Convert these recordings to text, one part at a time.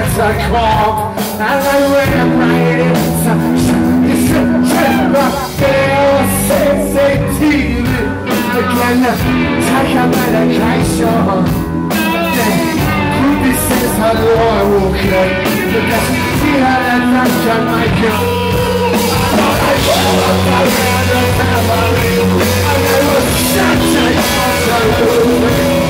as I call, and I ran right into this trip up there, sensitive. Again, take a medication. Who says hello, I walk in, because she had a lunch on my girl. I ran a family, and I was such a monster.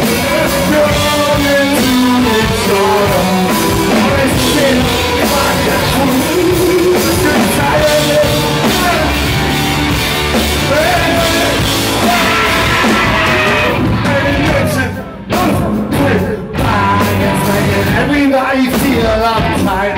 Everybody feel uptight.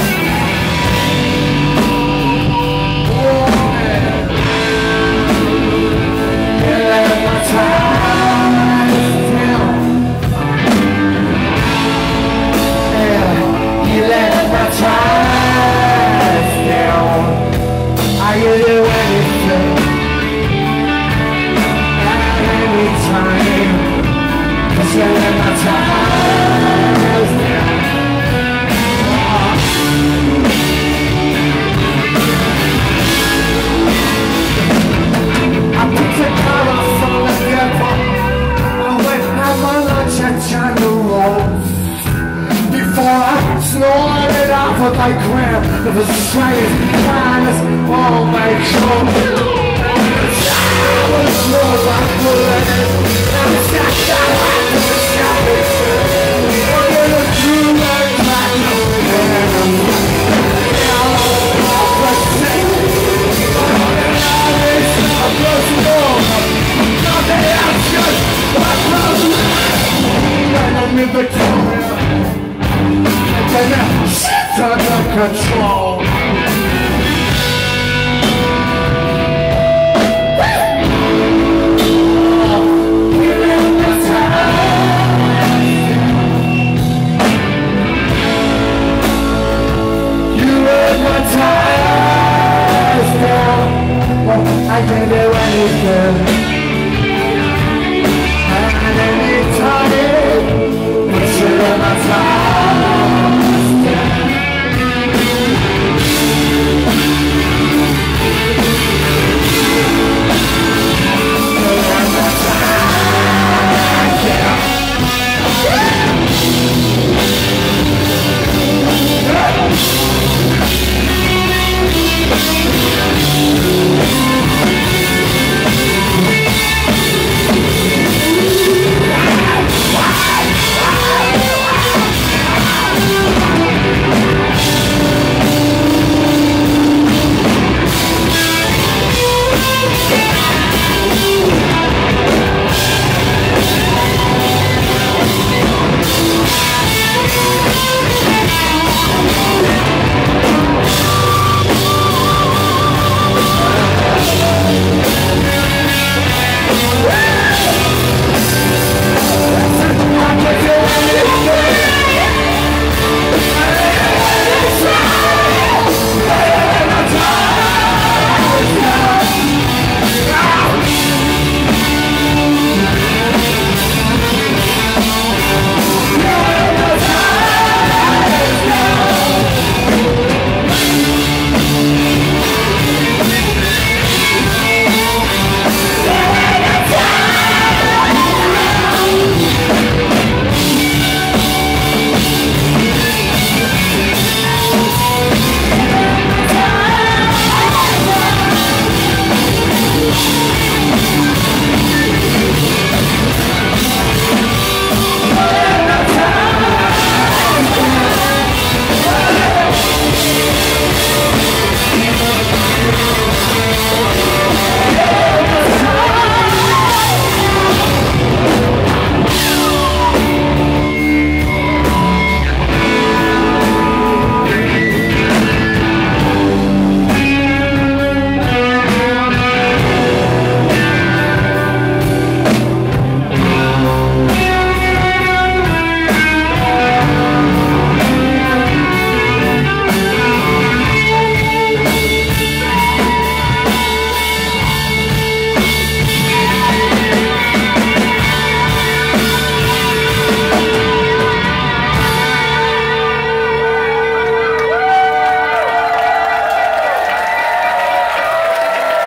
I grab the strangest kindness on my shoulder. I was more like bullet. I'm just a rat to the shopping center. I'm gonna do like my I'm in Victoria. And now shit's under control. I can do anything. And anytime, but you're